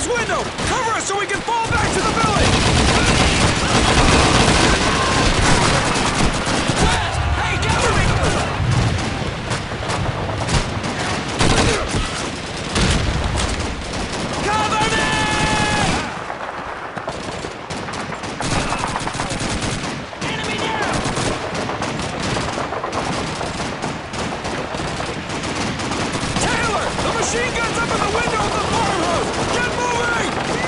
window! Cover us so we can fall back to the village! West! Hey, cover me! Cover me! Enemy down! Taylor! The machine gun's up in the window of the farmhouse! Get moving!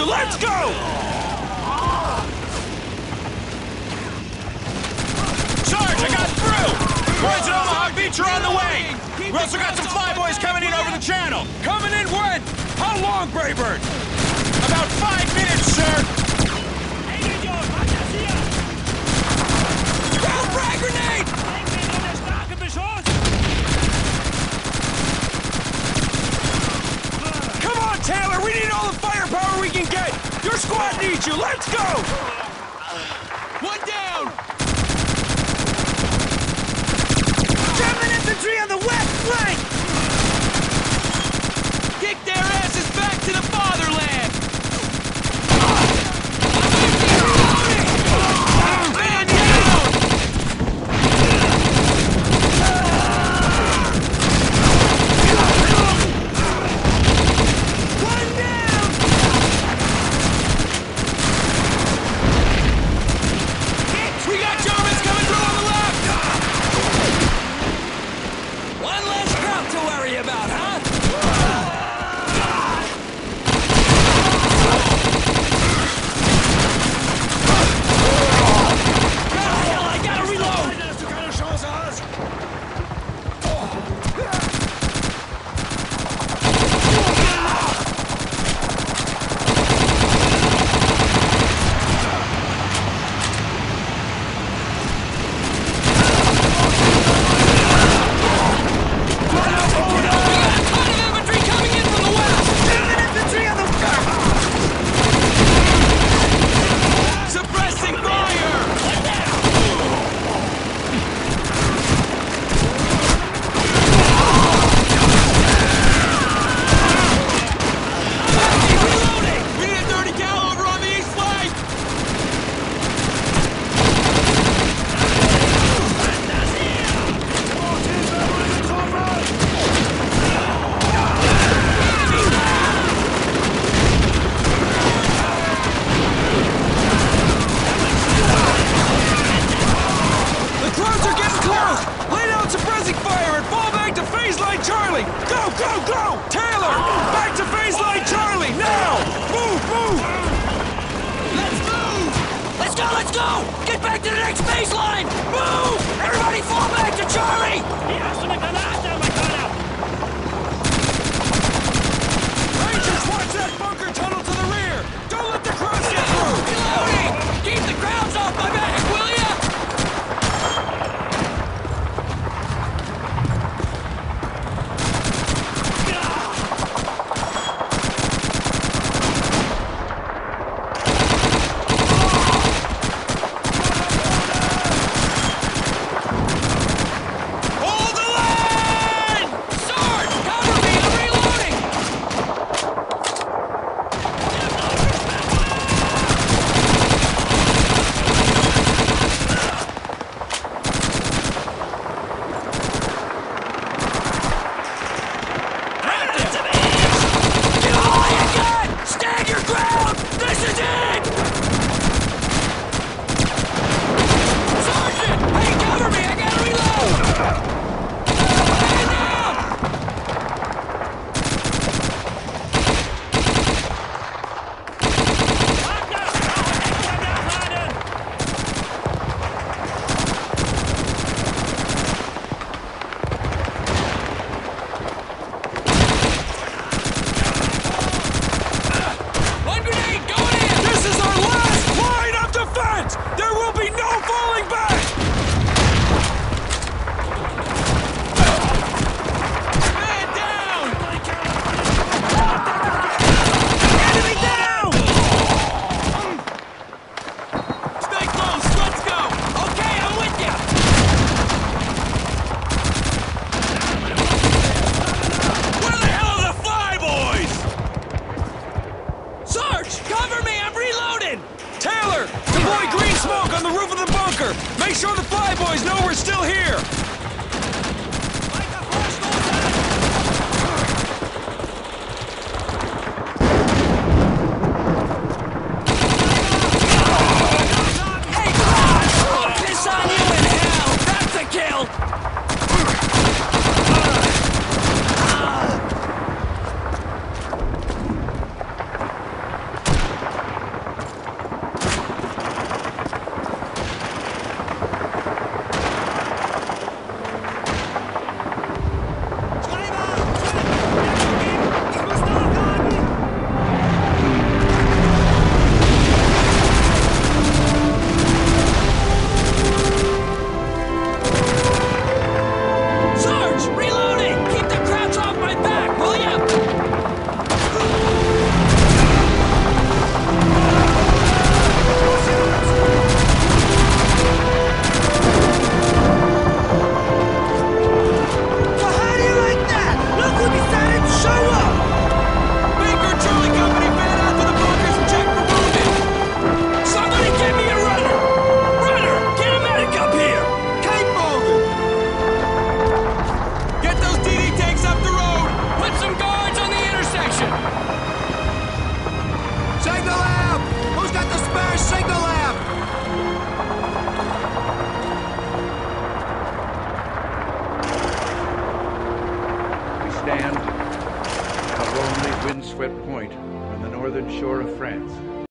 you! Let's go! Sarge, I got through! Boys at Omaha Beach are on the way! We also got some flyboys coming in over the channel! Coming in when? How long, Braybird? About 5 minutes, sir! Ground frag grenade! Come on, Taylor! We need all the firepower we can get! Your squad needs you! Let's go! One down! German infantry on the west flank! Kick their asses back to the fatherland! Man down! One down! We got Germans coming through on the left! One less crowd to worry about, huh? Hell, I gotta reload! Suppressing fire! Reloading! We need a 30 cal over on the east flank! The clouds are getting close! Lay down suppressing fire and fall back to phase line Charlie! Go, go, go! Taylor! Back to phase line Charlie! Now! Move, move! Let's move! Let's go, let's go! Get back to the next baseline! Move! Everybody fall back to Charlie! Rangers, watch that bunker tunnel to the rear! Don't let the cross get through! Reloading! Keep the crowds off my back, will ya? Hold the line! Sarge, cover me! I'm reloading! Give all you got! Stand your ground! This is it! Sergeant! Hey, cover me! I gotta reload! Man down! One grenade going in! This is our last line of defense! There will be no falling back! Man down! Enemy down! Stay close, let's go! Okay, I'm with ya! Where the hell are the flyboys? Sarge, cover me! I'm reloading! Taylor, deploy green smoke on the roof of the bunker! Make sure the flyboys know we're still here! Hey, God! Piss on you in hell! That's a kill! from the northern shore of France.